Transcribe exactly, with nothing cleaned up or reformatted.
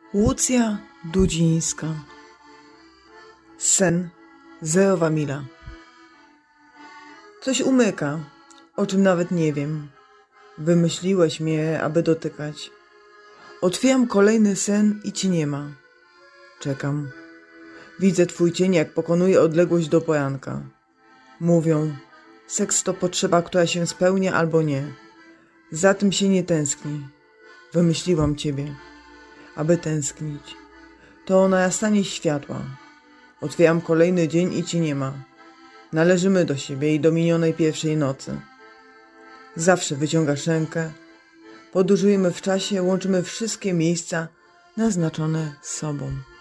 Łucja Dudzińska. Sen zerowa mila. Coś umyka, o czym nawet nie wiem. Wymyśliłeś mnie, aby dotykać. Otwieram kolejny sen i ci nie ma. Czekam. Widzę twój cień, jak pokonuje odległość do poranka. Mówią, seks to potrzeba, która się spełnia albo nie. Za tym się nie tęskni. Wymyśliłam ciebie, aby tęsknić. To narastanie światła. Otwieram kolejny dzień i ci nie ma. Należymy do siebie i do minionej pierwszej nocy. Zawsze wyciągasz rękę. Podróżujemy w czasie, łączymy wszystkie miejsca naznaczone sobą.